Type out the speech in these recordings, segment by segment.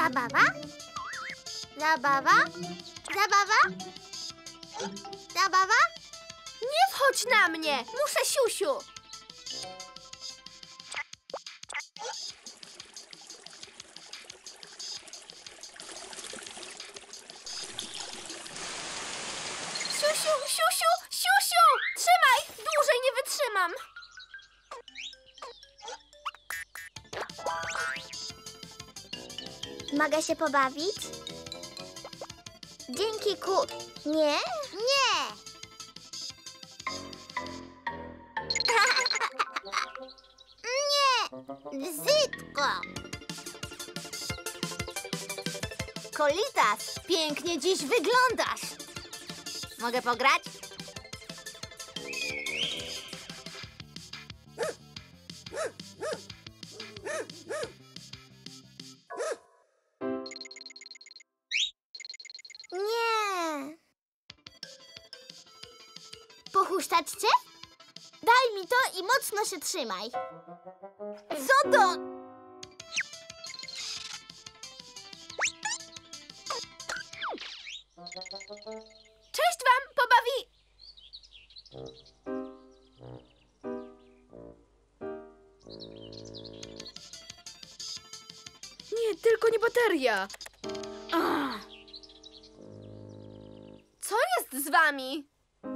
Zabawa? Zabawa? Zabawa? Zabawa? Nie wchodź na mnie! Muszę siusiu! Siusiu, siusiu, siusiu! Trzymaj! Dłużej nie wytrzymam! Mogę się pobawić? Dzięki Nie? Nie! Nie! Brzydko! Kolitas, pięknie dziś wyglądasz! Mogę pograć? Nie! Pochusztać cię? Daj mi to i mocno się trzymaj. Co to? Cześć wam, pobawi... Nie, tylko nie bateria. Ach. Co jest z wami?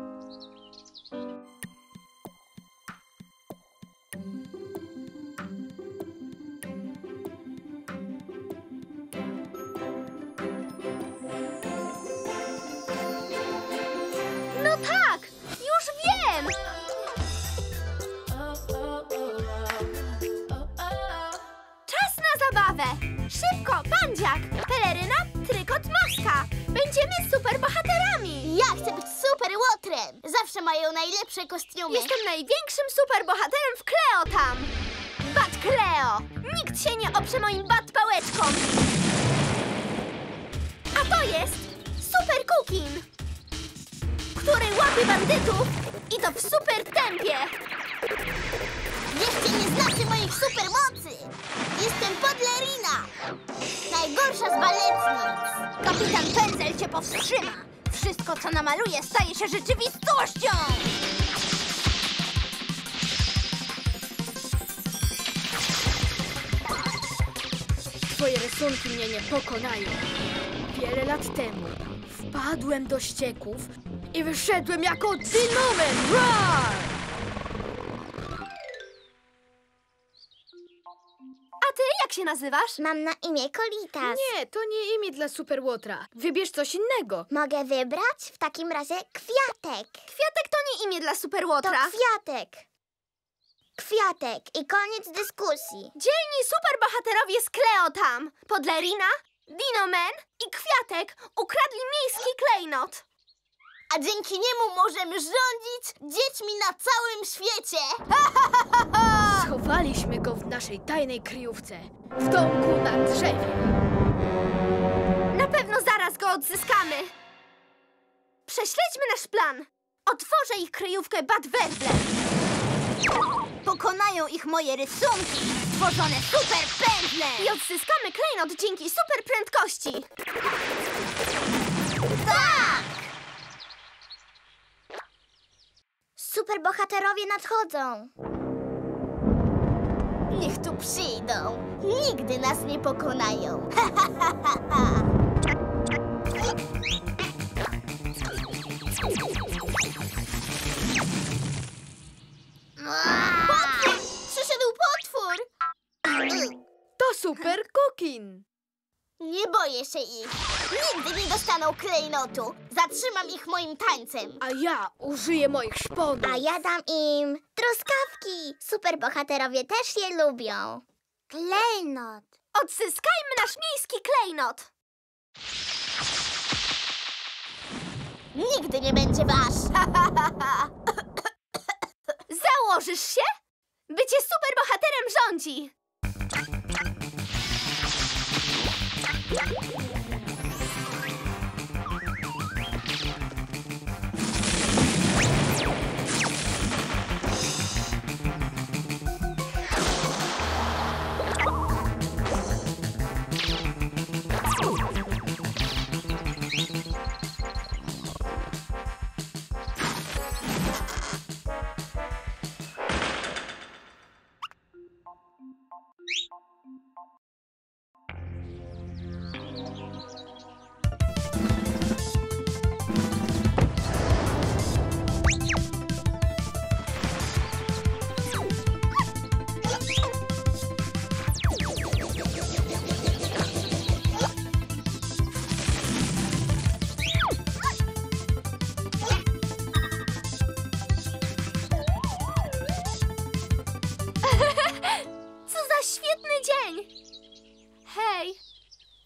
No tak, już wiem! Czas na zabawę! Szybko, bandziak, peleryna, trykot, maska! Będziemy superbohaterami! Ja chcę być super łotrem. Zawsze mają najlepsze kostiumy. Jestem największym superbohaterem w Cleo tam! Bat Cleo! Nikt się nie oprze moim bat pałeczkom! A to jest Super Cookin, który łapie bandytów i to w super tempie! Jeszcze nie znacie moich supermocy. Jestem Podlerina. Najgorsza z baletnic. Kapitan Pędzel cię powstrzyma! Wszystko, co namaluje, staje się rzeczywistością! Twoje rysunki mnie nie pokonają. Wiele lat temu wpadłem do ścieków i wyszedłem jako Dinoman! Roar! A ty jak się nazywasz? Mam na imię Kolitas. Nie, to nie imię dla Superłotra. Wybierz coś innego. Mogę wybrać? W takim razie Kwiatek. Kwiatek to nie imię dla To Superłotra. Kwiatek. Kwiatek i koniec dyskusji. Dzielni superbohaterowie z Cleo tam! Podlerina, Dinoman i Kwiatek ukradli miejski klejnot. A dzięki niemu możemy rządzić dziećmi na całym świecie. Schowaliśmy go w naszej tajnej kryjówce. W domku na drzewie. Na pewno zaraz go odzyskamy. Prześledźmy nasz plan. Otworzę ich kryjówkę Bad Werble. Pokonają ich moje rysunki, stworzone super pędzle. I odzyskamy klejnot dzięki super prędkości. Tak! Superbohaterowie nadchodzą. Niech tu przyjdą. Nigdy nas nie pokonają. Potwór! Przyszedł potwór! To Super Cookin. Nie boję się ich. Nigdy nie dostaną klejnotu. Zatrzymam ich moim tańcem. A ja użyję moich szponów. A ja dam im truskawki. Superbohaterowie też je lubią. Klejnot. Odzyskajmy nasz miejski klejnot. Nigdy nie będzie wasz. Założysz się? Bycie superbohaterem rządzi.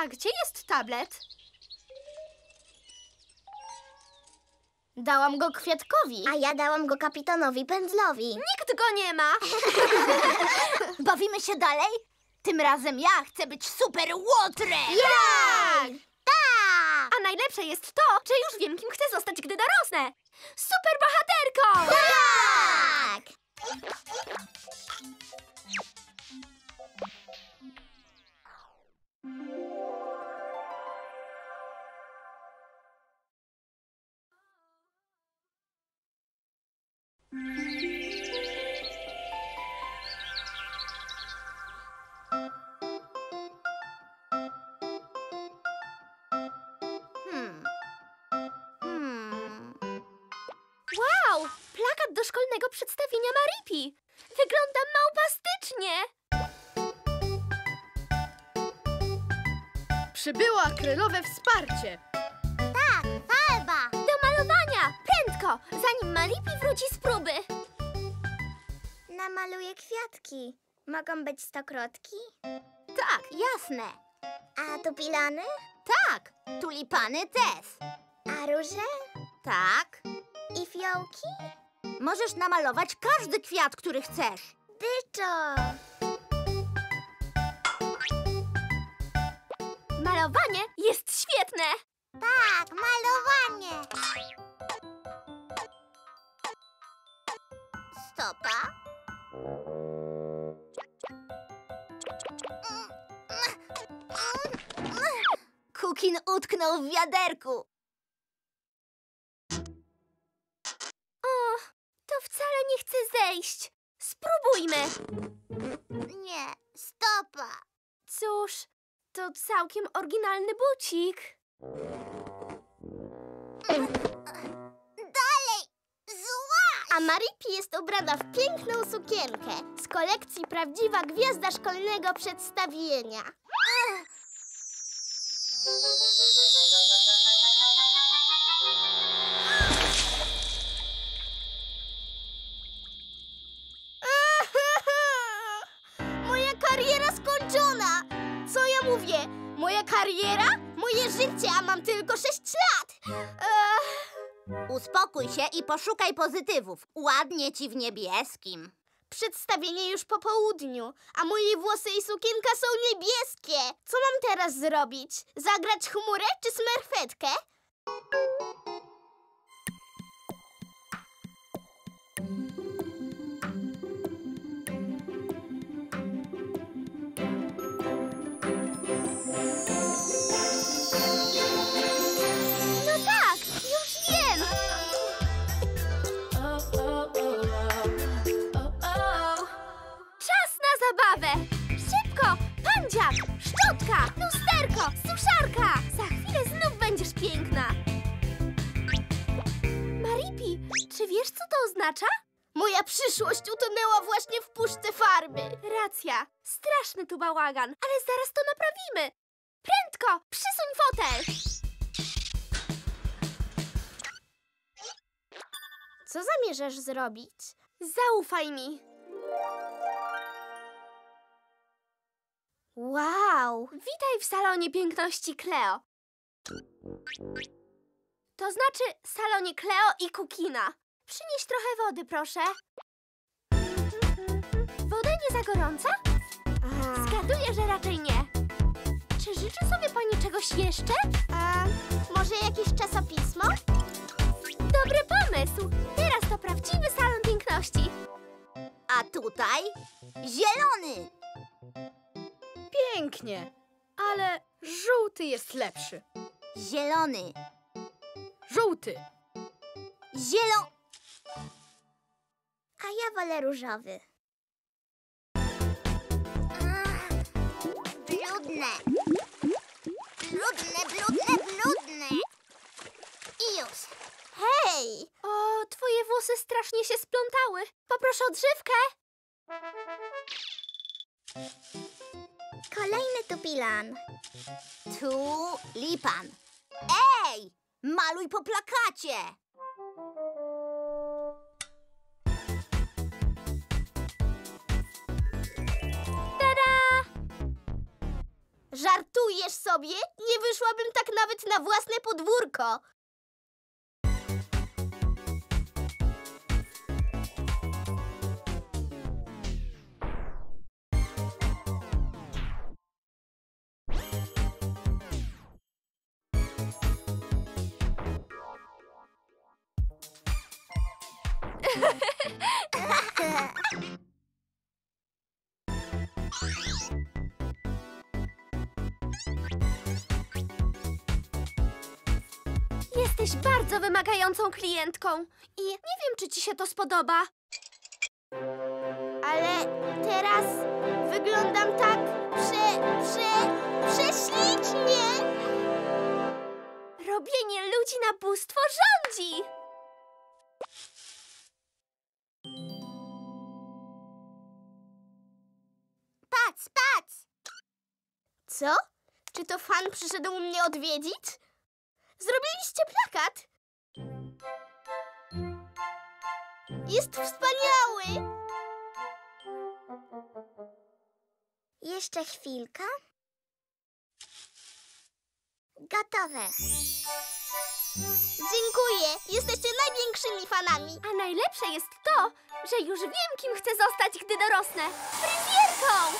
A gdzie jest tablet? Dałam go Kwiatkowi. A ja dałam go kapitanowi Pędzlowi. Nikt go nie ma. Bawimy się dalej? Tym razem ja chcę być super łotrem! Jak? Tak! A najlepsze jest to, że już wiem, kim chcę zostać, gdy dorosnę. Super bohaterką! Tak! Wow! Plakat do szkolnego przedstawienia Maripi. Wygląda małpastycznie. Przybyło akrylowe wsparcie. Tak, farba! Do malowania! Prędko! Zanim Maripi wróci z próby. Namaluję kwiatki. Mogą być stokrotki? Tak, jasne. A tupilany? Tak, tulipany też. A róże? Tak. I fiołki? Możesz namalować każdy kwiat, który chcesz. Dyczo! Malowanie jest świetne. Tak, malowanie! Stopa. Kukin utknął w wiaderku. O, to wcale nie chce zejść. Spróbujmy. Nie, stopa. Cóż, to całkiem oryginalny bucik. Dalej! Zła! A Maripi jest ubrana w piękną sukienkę z kolekcji Prawdziwa Gwiazda Szkolnego Przedstawienia. Moja kariera skończona! Co ja mówię? Moja kariera? Moje życie, a mam tylko 6 lat! Uspokój się i poszukaj pozytywów. Ładnie ci w niebieskim. Przedstawienie już po południu, a moje włosy i sukienka są niebieskie. Co mam teraz zrobić? Zagrać chmurę czy smerfetkę? No tak, już wiem. Czas na zabawę. Szybko, pandziak, szczotka, lusterko, suszarka. Za chwilę znów będziesz piękna. Maripi, czy wiesz, co to oznacza? Moja przyszłość utonęła właśnie w puszce farby. Racja, straszny tu bałagan, ale zaraz to naprawimy. Prędko, przysuń fotel. Co zamierzasz zrobić? Zaufaj mi. Wow! Witaj w salonie piękności Cleo. To znaczy salonie Cleo i Kukina. Przynieś trochę wody, proszę. Woda nie za gorąca? Zgaduję, że raczej nie. Czy życzy sobie pani czegoś jeszcze? Może jakieś czasopismo? Dobry pomysł. Teraz to prawdziwy salon piękności. A tutaj zielony. Pięknie, ale żółty jest lepszy. Zielony. Żółty. A ja wolę różowy. Brudne. Brudne. I już. Hej! O, twoje włosy strasznie się splątały. Poproszę odżywkę. Kolejny tupilan. Tulipan. Ej! Maluj po plakacie. Tada! Żartuję! żartujesz sobie? Nie wyszłabym tak nawet na własne podwórko. Jesteś bardzo wymagającą klientką i nie wiem, czy ci się to spodoba. Ale teraz wyglądam tak prześlicznie. Robienie ludzi na bóstwo rządzi! Patrz, patrz! Co? Czy to fan przyszedł mnie odwiedzić? Zrobiliście plakat? Jest wspaniały! Jeszcze chwilka. Gotowe. Dziękuję. Jesteście największymi fanami. A najlepsze jest to, że już wiem, kim chcę zostać, gdy dorosnę. Fryzjerką!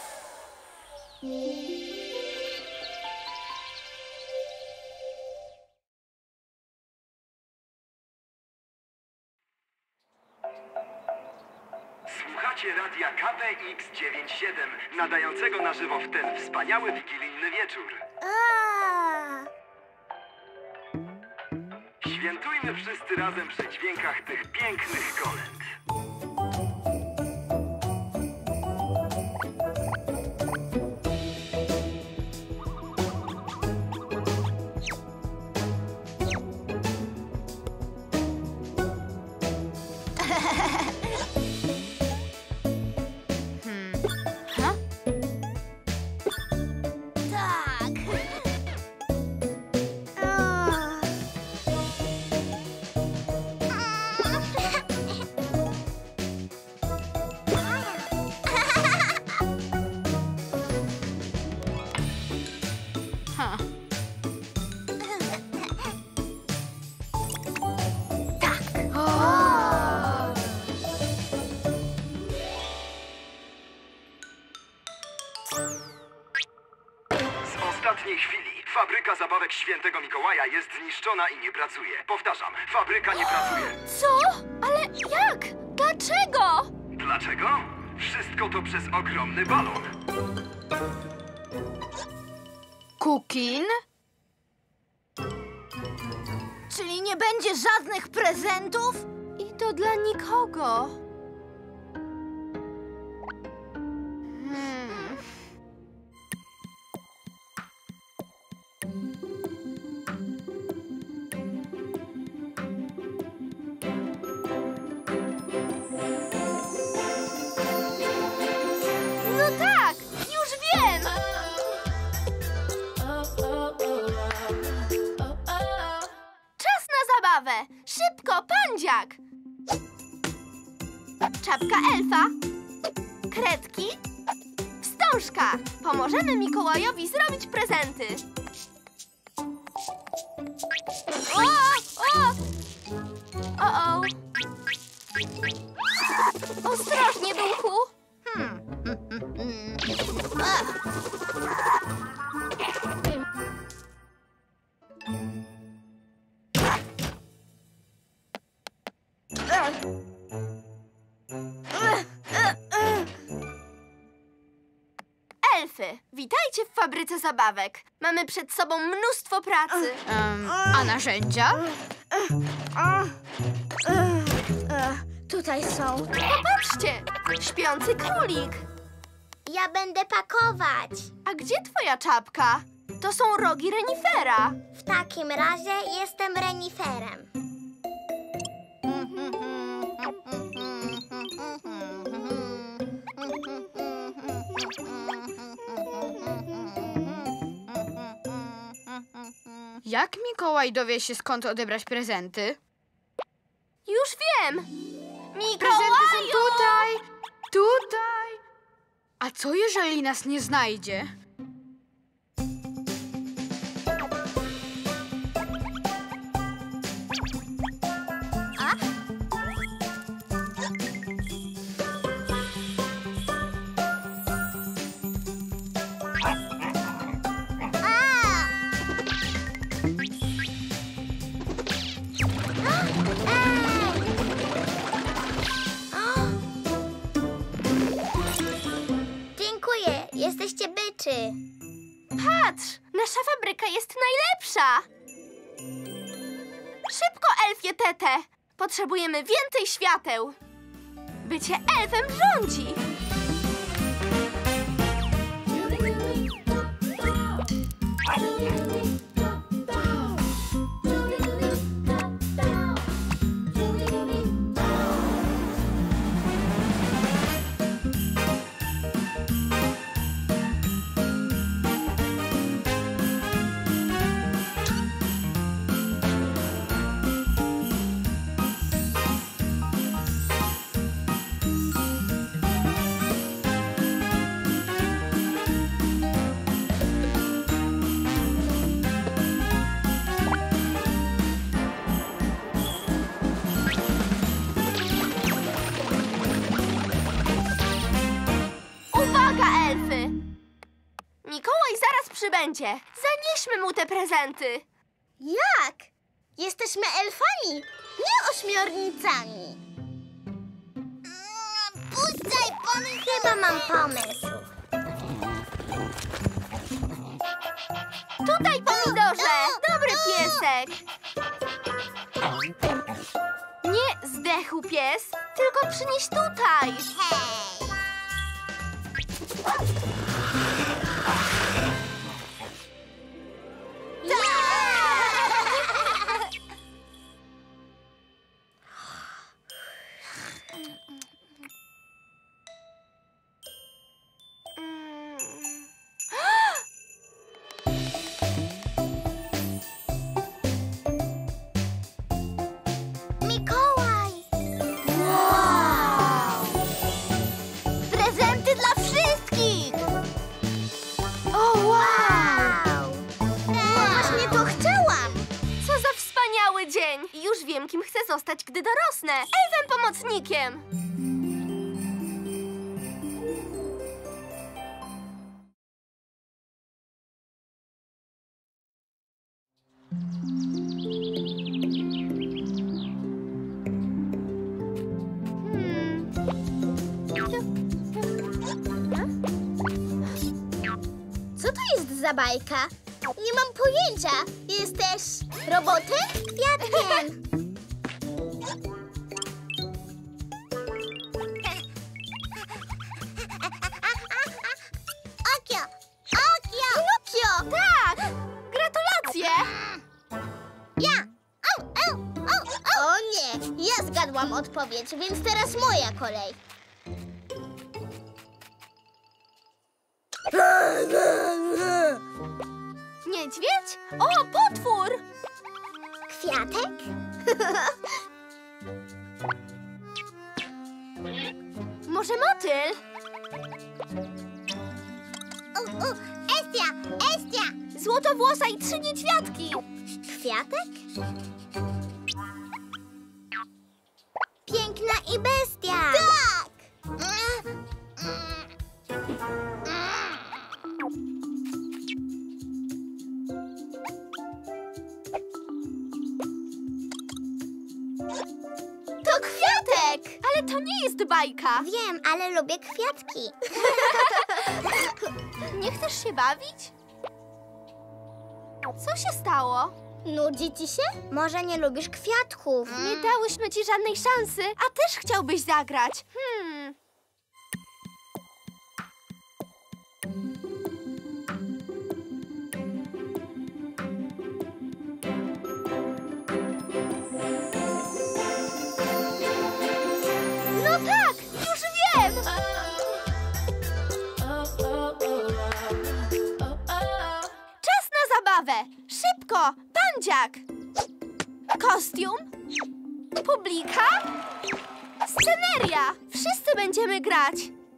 Słuchacie radia KPX97, nadającego na żywo w ten wspaniały wigilijny wieczór. Świętujmy wszyscy razem przy dźwiękach tych pięknych kolęd. Tak. Z ostatniej chwili fabryka zabawek Świętego Mikołaja jest zniszczona i nie pracuje. Powtarzam, fabryka nie pracuje. Co? Ale jak? Dlaczego? Dlaczego? Wszystko to przez ogromny balon. Kukin? Czyli nie będzie żadnych prezentów? I to dla nikogo. No tak, już wiem! Czas na zabawę! Szybko, pandziak! Czapka elfa, kredki, wstążka. Pomożemy Mikołajowi zrobić prezenty. O! Ostrożnie, duchu! Elfy, witajcie w fabryce zabawek. Mamy przed sobą mnóstwo pracy. A narzędzia? Tutaj są. Popatrzcie, śpiący królik. Ja będę pakować. A gdzie twoja czapka? To są rogi renifera. W takim razie jestem reniferem. Jak Mikołaj dowie się, skąd odebrać prezenty? Już wiem! Prezenty Mikołaju! są tutaj! Tutaj! A co jeżeli nas nie znajdzie? rzeczy. Patrz, nasza fabryka jest najlepsza. Szybko, elfie Tete. Potrzebujemy więcej świateł. Bycie elfem rządzi. Mikołaj zaraz przybędzie. Zanieśmy mu te prezenty. Jak? Jesteśmy elfami, nie ośmiornicami. Puszczaj, chyba mam pomysł. Tutaj, pomidorze! Dobry piesek! Nie zdechł pies, tylko przynieś tutaj. Hej! Mikołaj! Wow! Prezenty dla wszystkich! O, wow! Właśnie to chciałam! Co za wspaniały dzień! Już wiem, kim chcę zostać, gdy dorosnę. Elfem pomocnikiem! Co to jest za bajka? Nie mam pojęcia. Jesteś robotem? Kwiatkiem. Okio! Okio! Pinokio! Tak! Gratulacje! Ja! O nie! Ja zgadłam odpowiedź, więc teraz moja kolej. Niedźwiedź? O, potwór! Kwiatek? Może motyl? Estia! Estia! Złotowłosa i 3 niedźwiadki! Kwiatek? Piękna i bestia! Tak! To kwiatek! Ale to nie jest bajka. Wiem, ale lubię kwiatki. Nie chcesz się bawić? Co się stało? Nudzi ci się? Może nie lubisz kwiatków? Nie dałyśmy ci żadnej szansy, a też chciałbyś zagrać. No tak, już wiem! Czas na zabawę! Szybko! Pandziak! Kostium? Publika? Sceneria! Wszyscy będziemy grać!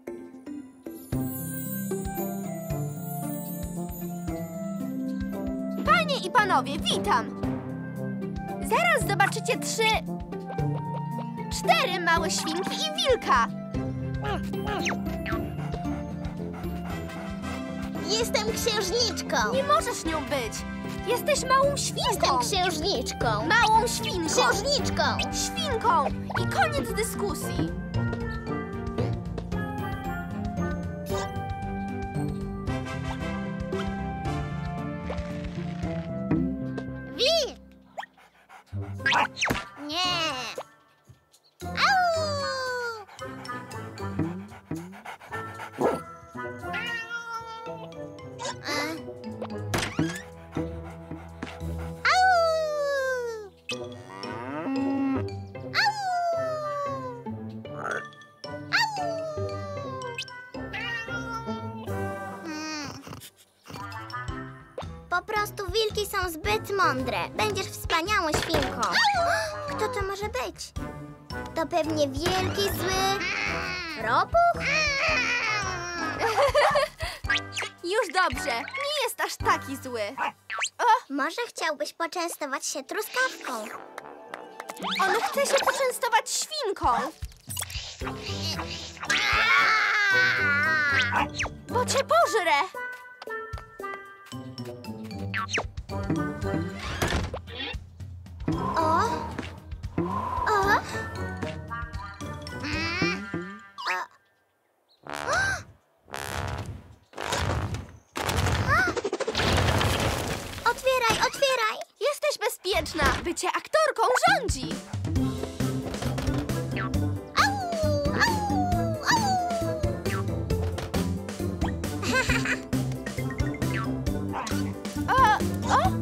Panie i panowie, witam! Zaraz zobaczycie 4 małe świnki i wilka! Jestem księżniczką. Nie możesz nią być! Jesteś małą świnką! Jestem księżniczką. Małą świnką! Księżniczką. Świnką! I koniec dyskusji! Po prostu wilki są zbyt mądre. Będziesz wspaniałą świnką. Kto to może być? To pewnie wielki, zły ropuch? Już dobrze, nie jest aż taki zły. Może chciałbyś poczęstować się truskawką? On chce się poczęstować świnką. Bo cię pożre. O! O! Otwieraj, otwieraj! Jesteś bezpieczna. Bycie aktorką rządzi. Au, au, au. O!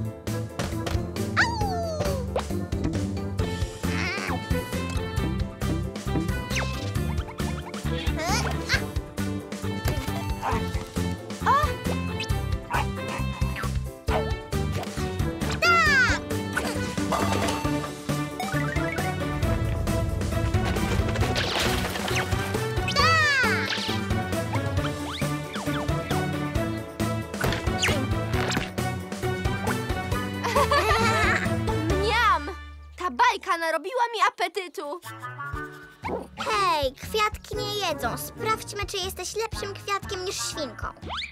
Mniam! Ta bajka narobiła mi apetytu. Hej, kwiatki nie jedzą. Sprawdźmy, czy jesteś lepszym kwiatkiem niż świnką.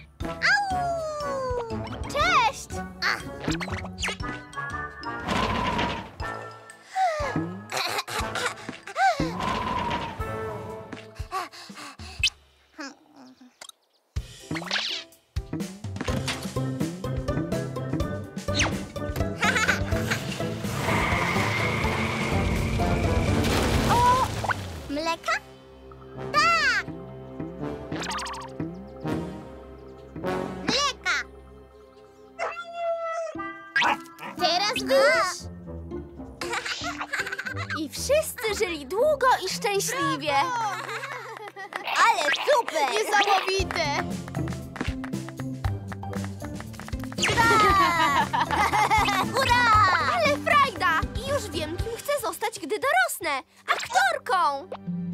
Au! Cześć! Mleka? Tak! Mleka! Teraz wiesz! I wszyscy żyli długo i szczęśliwie. Ale super! Niesamowite! Hurra! Ale frajda! I już wiem, kim chcę zostać, gdy dorosnę. Aktorką!